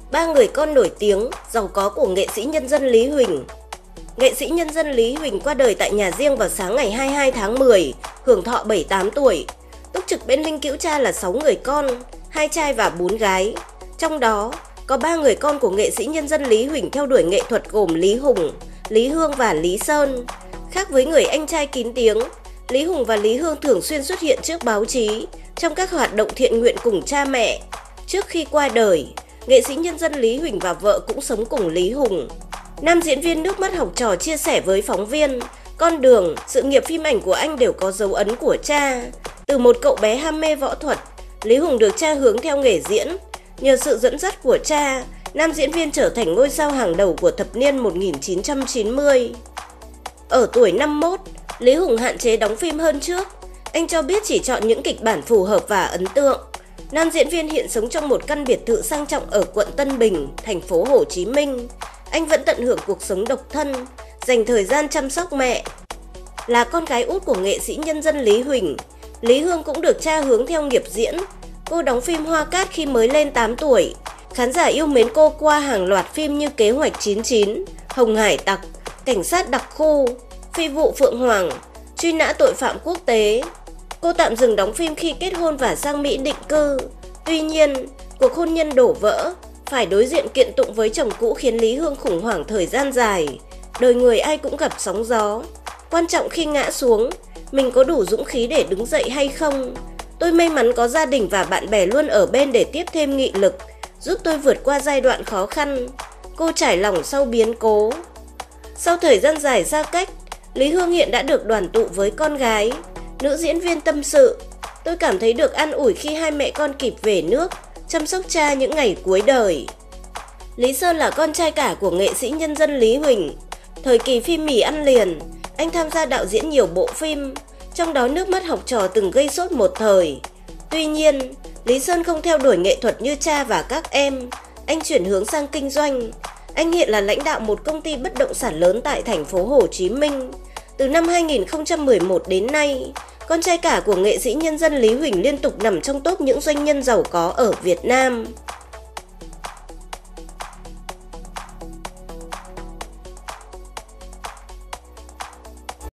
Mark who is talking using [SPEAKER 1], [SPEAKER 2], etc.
[SPEAKER 1] Ba người con nổi tiếng, giàu có của nghệ sĩ nhân dân Lý Huỳnh. Nghệ sĩ nhân dân Lý Huỳnh qua đời tại nhà riêng vào sáng ngày 22 tháng 10, hưởng thọ 78 tuổi. Túc trực bên linh cữu cha là 6 người con, 2 trai và 4 gái. Trong đó, có 3 người con của nghệ sĩ nhân dân Lý Huỳnh theo đuổi nghệ thuật gồm Lý Hùng, Lý Hương và Lý Sơn. Khác với người anh trai kín tiếng, Lý Hùng và Lý Hương thường xuyên xuất hiện trước báo chí trong các hoạt động thiện nguyện cùng cha mẹ. Trước khi qua đời, nghệ sĩ nhân dân Lý Huỳnh và vợ cũng sống cùng Lý Hùng. Nam diễn viên nước mắt học trò chia sẻ với phóng viên, con đường, sự nghiệp phim ảnh của anh đều có dấu ấn của cha. Từ một cậu bé ham mê võ thuật, Lý Hùng được cha hướng theo nghề diễn. Nhờ sự dẫn dắt của cha, nam diễn viên trở thành ngôi sao hàng đầu của thập niên 1990. Ở tuổi 51, Lý Hùng hạn chế đóng phim hơn trước. Anh cho biết chỉ chọn những kịch bản phù hợp và ấn tượng. Nam diễn viên hiện sống trong một căn biệt thự sang trọng ở quận Tân Bình, thành phố Hồ Chí Minh. Anh vẫn tận hưởng cuộc sống độc thân, dành thời gian chăm sóc mẹ. Là con gái út của nghệ sĩ nhân dân Lý Huỳnh, Lý Hương cũng được cha hướng theo nghiệp diễn. Cô đóng phim Hoa Cát khi mới lên 8 tuổi. Khán giả yêu mến cô qua hàng loạt phim như Kế hoạch 99, Hồng Hải Tặc, Cảnh sát đặc khu, Phi vụ Phượng Hoàng, Truy nã tội phạm quốc tế. Cô tạm dừng đóng phim khi kết hôn và sang Mỹ định cư. Tuy nhiên, cuộc hôn nhân đổ vỡ, phải đối diện kiện tụng với chồng cũ khiến Lý Hương khủng hoảng thời gian dài. Đời người ai cũng gặp sóng gió. Quan trọng khi ngã xuống, mình có đủ dũng khí để đứng dậy hay không? Tôi may mắn có gia đình và bạn bè luôn ở bên để tiếp thêm nghị lực, giúp tôi vượt qua giai đoạn khó khăn. Cô trải lòng sau biến cố. Sau thời gian dài xa cách, Lý Hương hiện đã được đoàn tụ với con gái. Nữ diễn viên tâm sự, tôi cảm thấy được an ủi khi hai mẹ con kịp về nước, chăm sóc cha những ngày cuối đời. Lý Sơn là con trai cả của nghệ sĩ nhân dân Lý Huỳnh. Thời kỳ phim Mì ăn liền, anh tham gia đạo diễn nhiều bộ phim, trong đó Nước mắt học trò từng gây sốt một thời. Tuy nhiên, Lý Sơn không theo đuổi nghệ thuật như cha và các em, anh chuyển hướng sang kinh doanh. Anh hiện là lãnh đạo một công ty bất động sản lớn tại thành phố Hồ Chí Minh. Từ năm 2011 đến nay, con trai cả của nghệ sĩ nhân dân Lý Huỳnh liên tục nằm trong top những doanh nhân giàu có ở Việt Nam.